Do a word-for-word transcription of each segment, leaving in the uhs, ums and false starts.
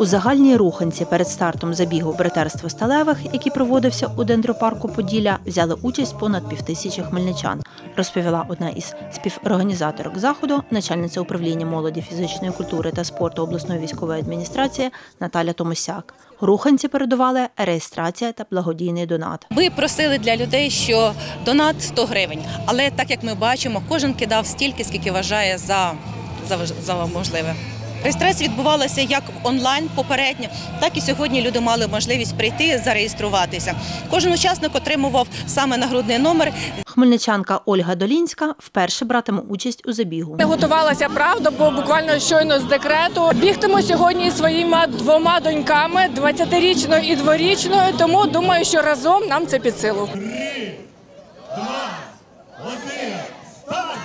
У загальній руханці перед стартом забігу «Братерство сталевих», який проводився у дендропарку Поділля, взяли участь понад півтисячі хмельничан, розповіла одна із співорганізаторок заходу, начальниця управління молоді, фізичної культури та спорту обласної військової адміністрації Наталя Томосяк. Руханці передували реєстрація та благодійний донат. Ми просили для людей, що донат сто гривень, але так як ми бачимо, кожен кидав стільки, скільки вважає за, за, за можливе. Реєстрація відбувалася як онлайн попередньо, так і сьогодні люди мали можливість прийти, зареєструватися. Кожен учасник отримував саме нагрудний номер. Хмельничанка Ольга Долінська вперше братиме участь у забігу. Я готувалася, правда, бо буквально щойно з декрету. Бігтиму сьогодні своїми двома доньками, двадцятирічною і дворічною, тому думаю, що разом нам це під силу. Три, два, один, старт!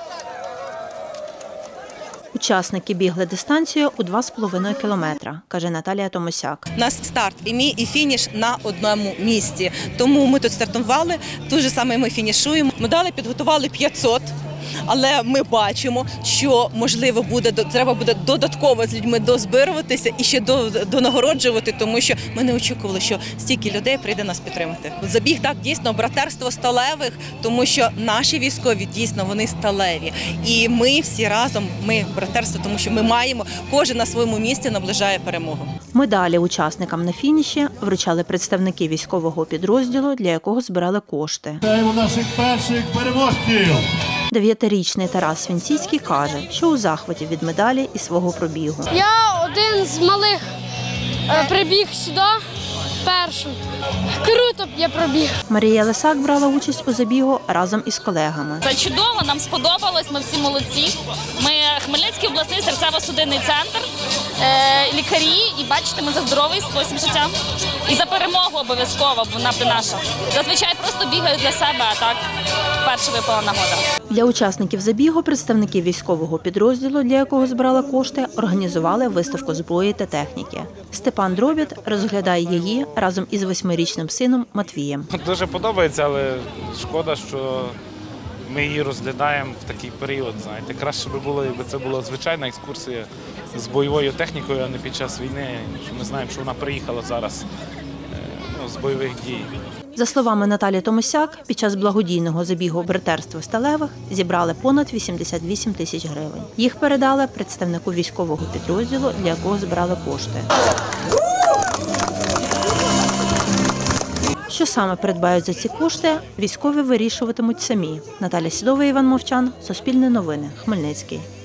Учасники бігли дистанцію у два з половиною кілометра, каже Наталія Томосяк. У нас старт і мій, і фініш на одному місці. Тому ми тут стартували, тут же саме ми фінішуємо. Медалі підготували п'ятсот. Але ми бачимо, що, можливо, буде, треба буде додатково з людьми дозбируватися і ще донагороджувати, тому що ми не очікували, що стільки людей прийде нас підтримати. Забіг, так, дійсно, братерство сталевих, тому що наші військові, дійсно, вони сталеві. І ми всі разом, ми братерство, тому що ми маємо, кожен на своєму місці наближає перемогу. Медалі учасникам на фініші вручали представники військового підрозділу, для якого збирали кошти. Вітаємо наших перших переможців! Дев'ятирічний Тарас Свінціцький каже, що у захваті від медалі і свого пробігу. Я один з малих прибіг сюди першим. Круто я пробіг. Марія Лисак брала участь у забігу разом із колегами. Це чудово, нам сподобалось, ми всі молодці. Ми Хмельницький обласний серцево-судинний центр, лікарі, і бачите, ми за здоровий спосіб життя. І за перемогу обов'язково, бо вона наша. Зазвичай просто бігаю для себе, а так вперше випала нагода. Для учасників забігу представники військового підрозділу, для якого збирали кошти, організували виставку зброї та техніки. Степан Дробіт розглядає її разом із восьмирічним сином Матвієм. Дуже подобається, але шкода, що ми її розглядаємо в такий період. Знаєте, краще би було, якби це була звичайна екскурсія з бойовою технікою, а не під час війни. Ми знаємо, що вона приїхала зараз ну, з бойових дій. За словами Наталі Томосяк, під час благодійного забігу «Братерство сталевих» зібрали понад вісімдесят вісім тисяч гривень. Їх передали представнику військового підрозділу, для якого збирали кошти. Що саме придбають за ці кошти, військові вирішуватимуть самі. Наталя Сідова, Іван Мовчан, Суспільне новини, Хмельницький.